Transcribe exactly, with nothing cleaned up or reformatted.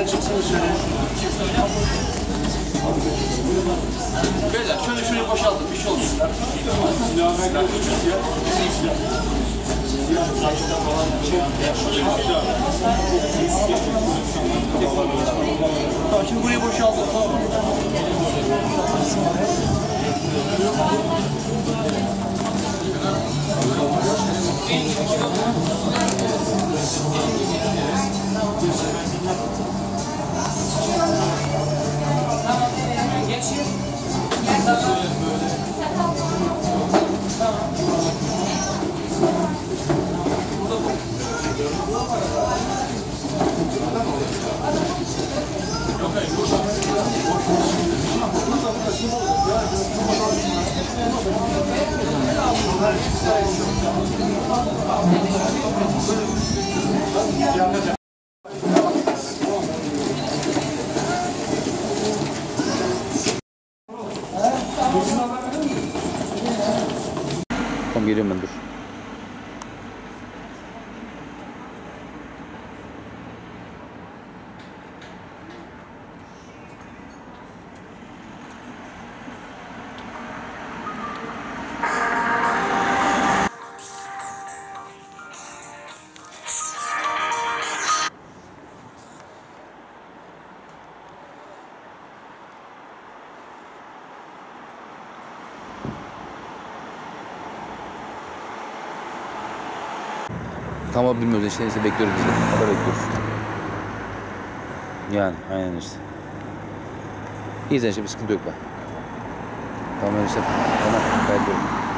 çıksana şöyle. Beyler şöyle şöyle boşaltın, bir şey olsun. Silahı ben götüreceğiz ya. Bizim silah. Saçtan falan tamam, şimdi burayı boşaltın, tamam mı? Geçin. Tamam, geliyorum ben, dur. Tamam, bilmiyoruz işte, neyse bekliyoruz biz de. Haber bekliyoruz. Yani aynen işte. İyi, işte bir sıkıntı yok ben. Tamam işte. Tamam, bekliyorum.